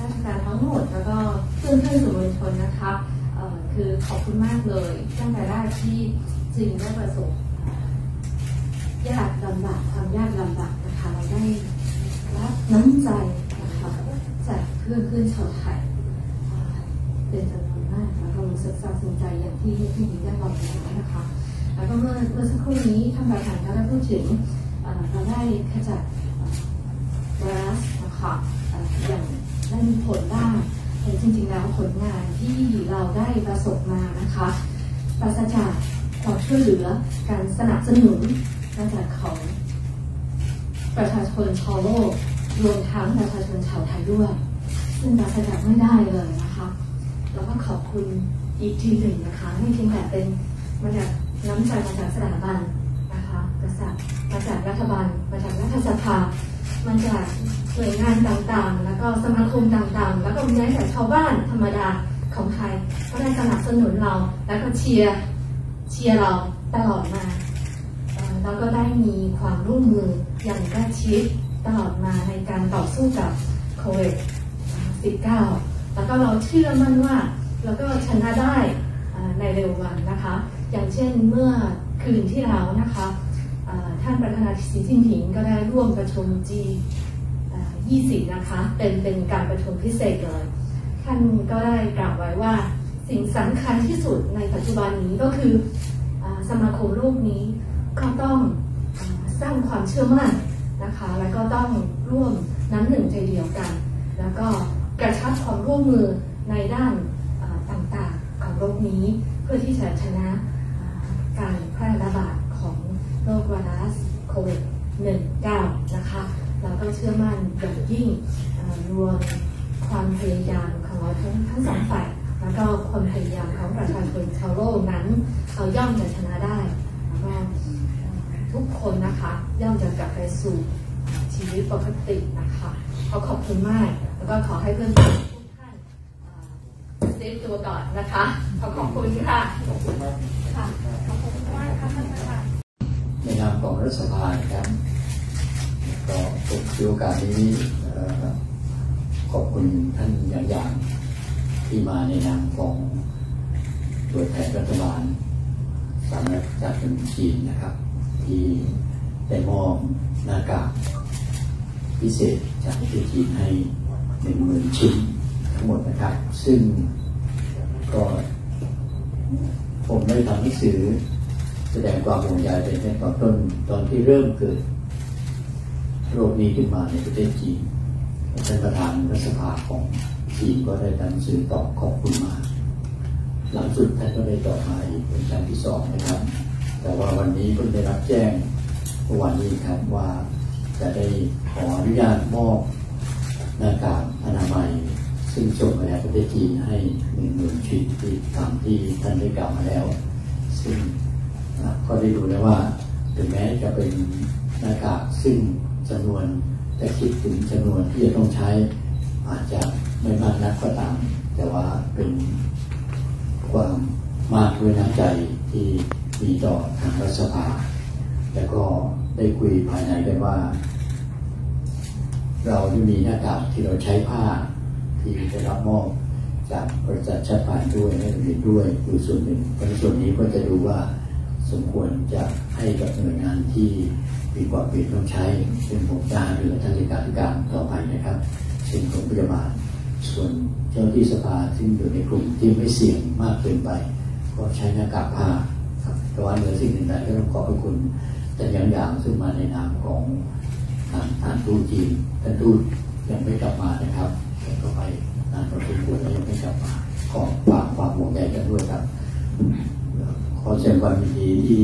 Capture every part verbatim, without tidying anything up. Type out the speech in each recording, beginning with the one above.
ราชการทั้งหมดแล้วก็เพื่อนเพื่อนสื่อมวลชนนะคะคือขอบคุณมากเลยตั้งแต่แรกที่จริงได้ประสบยากลำบากความยากลำบากนะคะเราได้รับน้ำใจนะคะจากเพื่อนเพื่อนชาวไทยเป็นจำนวนมากแล้วก็รู้สึกซาบซึ้งใจอย่างที่ที่ดีได้บอกแล้วนะคะแล้วก็เมื่อเมื่อสักครู่นี้ท่านประธานก็ได้พูดถึงเราได้ขจัดไวรัสนะคะอย่างได้มีผลได้แต่จริงๆแล้วผลงานที่เราได้ประสบมานะคะปราศจากความช่วยเหลือการสนับสนุนมาจากของประชาชนชาวโลกรวมทั้งประชาชนชาวไทยด้วยซึ่งปราศจากไม่ได้เลยนะคะแล้วก็ขอบคุณอีกทีหนึ่งนะคะไม่เพียงแต่เป็นมาจากน้ำใจมาจากสถาบันนะคะกษัตริย์มาจากรัฐบาลมาจากรัฐสภามาจากหน่วยงานต่างๆแล้วก็สมาคมต่างๆแล้วก็แม้แต่ชาวบ้านธรรมดาของไทยก็ได้สนับสนุนเราแล้วก็เชียร์เชียร์เราตลอดมาแล้วก็ได้มีความร่วมมืออย่างใกล้ชิดตลอดมาในการต่อสู้กับโควิด สิบเก้า แล้วก็เราเชื่อมั่นว่าเราก็ชนะได้ในเร็ววันนะคะอย่างเช่นเมื่อคืนที่แล้วนะคะท่านประธานาธิบดีสีจิ้นผิงก็ได้ร่วมประชุม จี ยี่สิบ นะคะเป็นเป็นการประชุมพิเศษเลยท่านก็ได้กล่าวไว้ว่าสิ่งสำคัญที่สุดในปัจจุบันนี้ก็คือสมาคมโลกนี้ก็ต้องสร้างความเชื่อมั่นนะคะแล้วก็ต้องร่วมน้ำหนึ่งใจเดียวกันแล้วก็กระชับความร่วมมือในด้านต่างๆของโลกนี้เพื่อที่จะชนะการแพร่ระบาดของโรคไวรัสโควิด สิบเก้า นะคะเราก็เชื่อมั่นอย่างยิ่งรวมความพยายามของเราทั้งทั้งสองฝ่ายแล้วก็ความพยายามของประชาชนชาวโลกนั้นเราย่อมจะชนะได้แล้วก็ทุกคนนะคะย่อมจะกลับไปสู่ชีวิตปกตินะคะขอขอบคุณมากแล้วก็ขอให้เพื่อนๆทุกท่านเซฟตัวก่อนนะคะขอขอบคุณค่ะขอบคุณมากค่ะขอบคุณมากค่ะท่านประธานในนามของรัฐสภาครับก็ผมถือโอกาสนี้ขอบคุณท่านอย่างอย่างที่มาในนามของตัวแทนรัฐบาลสาธารณรัฐจีนนะครับที่ได้มอบหน้ากากพิเศษจากประเทศจีนให้หนึ่งหมื่นชิ้นทั้งหมดนะครับซึ่งก็ผมได้ทำหนังสือแสดงความห่วงใยเป็นตอนต้นตอนที่เริ่มเกิดโรคนี้ขึ้นมาในประเทศจีนท่านประธานรัฐสภาของจีนก็ได้ทำหนังสือตอบขอบคุณมาหลังสุดท่านก็ได้ตอบมาอีกเป็นครั้งที่สองนะครับแต่ว่าวันนี้เพิ่งได้รับแจ้งเมื่อวันนี้ครับว่าจะได้ขออนุญาตมอบหน้ากากอนามัยซึ่งส่งมาจากประเทศจีนให้หนึ่งหมื่นชิ้นที่ตามที่ท่านได้กล่าวมาแล้วซึ่งก็ได้ดูแล้วว่าถึงแม้จะเป็นหน้ากากซึ่งจำนวนแต่คิดถึงจำนวนที่จะต้องใช้อาจจะไม่มากนักก็ตามแต่ว่าเป็นความมากด้วยน้ำใจที่มีต่อทางรัฐสภาแล้วก็ได้คุยภายในกันว่าเราที่มีหน้ากากที่เราใช้ผ้าที่ได้รับมอบจากบริษัทชาติพันธุ์ด้วยและอื่นด้วยคือส่วนหนึ่งในส่วนนี้ก็จะดูว่าสมควรจะให้กับหน่วยงานที่มีความเป็นต้องใช้เป็นผมจะหรือท่านเลขาธิการต่อไปนะครับซึ่งของพยาบาลส่วนเจ้าที่สภาซึ่งอยู่ในกลุ่มที่ไม่เสี่ยงมากเกินไปก็ใช้หน้ากากผ้าครับแต่ว่าเหนือสิ่งอื่นใดก็ต้องขอบพระคุณแต่อย่างอย่างซึ่งมาในนามของทางท่านทูตจีนท่านทูตยังไม่กลับมานะครับแต่ก็ไปนานพอสมควรแล้วยังไม่กลับมาขอฝากความห่วงใยกันด้วยครับขอแสดงความยินดีที่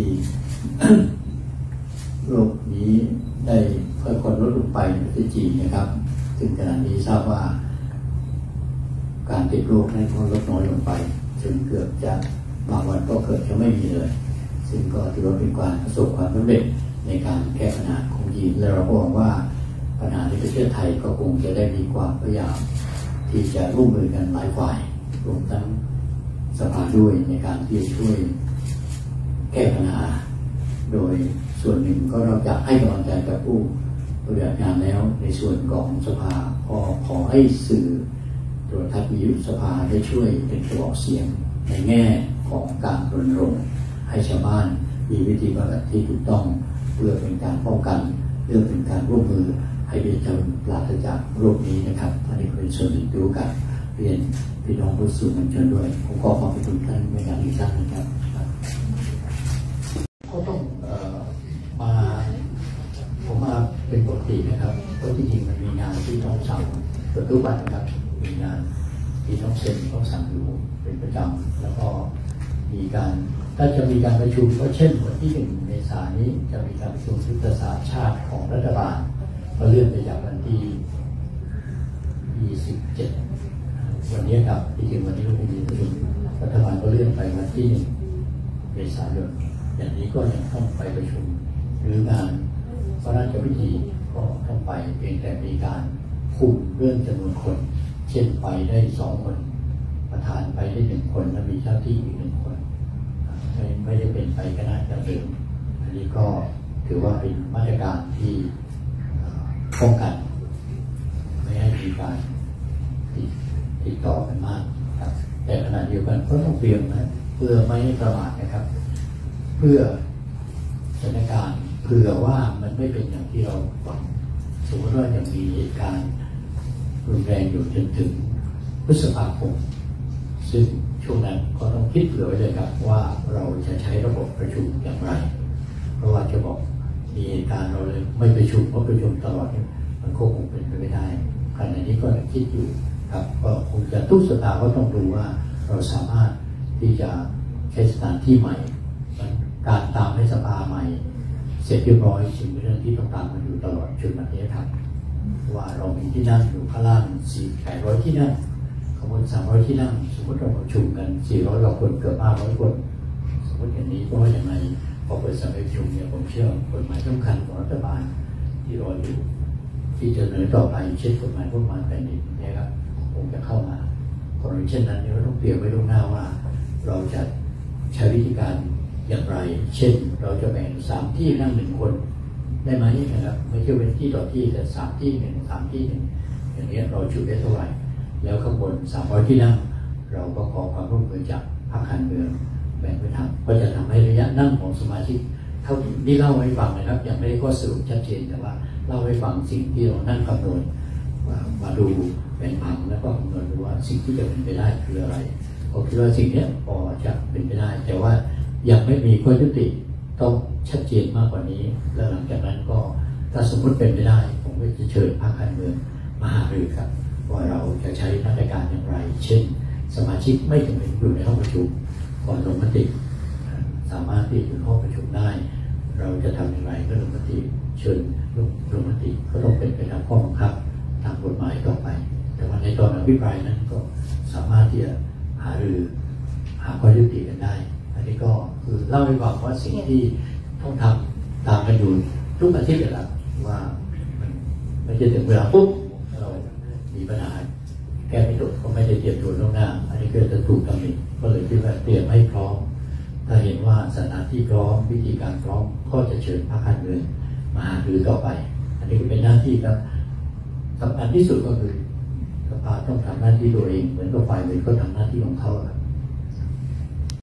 โรคนี้ได้ค่อยๆลดลงไปในประเทศจีนนะครับถึงขณะนี้ทราบว่าการติดโรคนั้นก็ลดน้อยลงไปจนเกือบจะบางวันก็เกิดจะไม่มีเลยซึ่งก็ถือว่าเป็นการประสบความสำเร็จในการแก้ปัญหาของจีนและเราก็หวังว่าปัญหาในประเทศไทยก็คงจะได้มีความพยายามที่จะร่วมมือกันหลายฝ่ายรวมทั้งสภาด้วยในการที่จะช่วยแก้ปัญหาโดยส่วนหนึ่งก็เราจะให้กำลังใจกับผู้ปฏิบัติงานแล้วในส่วนของสภาขอขอให้สื่อโทรทัศน์วิทยุสภาได้ช่วยเป็นกระบอกเสียงในแง่ของการรณรงค์ให้ชาวบ้านมีวิธีปฏิบัติที่ถูกต้องเพื่อเป็นการป้องกันเพื่อเป็นการร่วมมือให้ประชาชนปราศจากโรคนี้นะครับอันนี้เป็นส่วนหนึ่งด้วยกันเรียนพี่น้องผู้สื่อมวลชนด้วยผมขอขอบคุณท่านในการอีกครั้งนะครับก็ต้องเอ่อมาผมมาเป็นปกตินะครับเพราะจริงๆมันมีงานที่ต้องสั่งเกือบทุกวันนะครับมีงานที่ต้องเซ็นต้องสั่งอยู่เป็นประจำแล้วก็มีการถ้าจะมีการประชุมก็เช่นวันที่หนึ่งเมษายนนี้จะมีการประชุมยุทธศาสตร์ชาติของรัฐบาลก็เลื่อนไปจากวันที่ยี่สิบเจ็ดวันนี้ครับที่จริงวันนี้เรามีประชุมรัฐบาลก็เลื่อนไปวันที่หนึ่งเมษายนอย่างนี้ก็ยังต้องไปประชุมหรืองานพระราชพิธีก็ต้องไปเพียงแต่มีการคุมเรื่องจำนวนคนเช่นไปได้สองคนประธานไปได้หนึ่งคนและมีเจ้าที่อีกหนึ่งคนไม่ไม่ได้เป็นไปคณะจำเดิมอันนี้ก็ถือว่าเป็นมาตรการที่ป้องกันไม่ให้มีการติดติดต่อกันมากครับแต่ขณะเดียวกันก็ต้องเตรียมนะเพื่อไม่ให้ประมาทนะครับเพื่อสถานการณ์เผื่อว่ามันไม่เป็นอย่างที่เราหวังสมมติว่ายังมีเหตุการณ์รุนแรงอยู่จนถึงพฤษภาคมซึ่งช่วงนั้นก็ต้องคิดเผื่อไว้เลยครับว่าเราจะใช้ระบบประชุมอย่างไรเพราะว่าจะบอกมีเหตุการณ์เราเลยไม่ประชุมเพราะประชุมตลอดมันก็คงเป็นไปไม่ได้ขณะนี้ก็คิดอยู่ครับก็คงจะทุกสัปดาห์ก็ต้องดูว่าเราสามารถที่จะใช้สถานที่ใหม่การตามให้สภาใหม่เสร็จเรียบร้อยสิ่งเป็นเรื่องที่ต้องตามมาอยู่ตลอดจนวันนี้ครับว่าเรามีที่นั่งอยู่ข้างล่างสี่แปดร้อยที่นั่งข้างบนสามร้อยที่นั่งสมมติเราประชุมกันสี่ร้อยกว่าคนเกือบห้าร้อยคนสมมติอย่างนี้ก็ว่าอย่างไรพอเปิดสมัยประชุมเนี่ยผมเชื่อกฎหมายสำคัญของรัฐบาลที่รออยู่ที่จะเสนอต่อไปเช่นกฎหมายพวกมันแผ่นดินเนี่ยครับคงจะเข้ามากรณีเช่นนั้นเราต้องเตรียมไว้ล่วงหน้าว่าเราจะใช้วิธีการอย่างไรเช่นเราจะแบ่งสามที่นั่งหนึ่งคนได้ไหมนะครับไม่ใช่เป็นที่ต่อที่แต่สามที่หนึ่งสามที่หนึ่งอย่างนี้เราจุได้เท่าไหร่แล้วข้างบนสามร้อยที่นั่งเราก็ขอความร่วมมือจากพรรคการเมืองแบ่งไปทำก็จะทำให้ระยะนั่งของสมาชิกเท่าที่เล่าให้ฟังนะครับยังไม่ได้ข้อสรุปชัดเจนแต่ว่าเล่าให้ฟังสิ่งที่เรานั่งคำนวณมาดูแบ่งผังแล้วก็คำนวณดูว่าสิ่งที่จะเป็นไปได้คืออะไรผมคิดว่าสิ่งนี้พอจะเป็นไปได้แต่ว่ายังไม่มีข้อยุติต้องชัดเจนมากกว่านี้แล้วหลังจากนั้นก็ถ้าสมมติเป็นไปได้ผมก็จะเชิญพรรคการเมืองมาหารือครับว่าเราจะใช้มาตรการอย่างไรเช่นสมาชิกไม่จำเป็นอยู่ในห้องประชุมก่อนลงมติสามารถที่อยู่ในห้องประชุมได้เราจะทำอย่างไรก็ลงมติเชิญลงลงมติก็ต้องเป็นไปตามข้อบังคับตามกฎหมายต่อไปแต่ว่าในตอนอภิปรายนั้นก็สามารถที่จะหารือหาข้อยุติกันได้อันนี้ก็คือเล่าให้ฟังว่าสิ่งที่ต้องทำตามกันอยู่ทุกอาทิตย์เลยละว่าไม่ใช่ถึงเวลาปุ๊บเรามีปัญหาแก้ไม่ตกก็ไม่ได้เตรียมตัวล่วงหน้าอันนี้ก็จะถูกตำหนิก็เลยคิดว่าเตรียมให้พร้อมถ้าเห็นว่าสถานที่พร้อมวิธีการพร้อมก็จะเชิญพรรคการเมืองมาหารือต่อไปอันนี้ก็เป็นหน้าที่ครับสำคัญที่สุดก็คือสภาต้องทำหน้าที่ตัวเองเหมือนกับฝ่ายอื่นก็ทำหน้าที่ของเขาครับ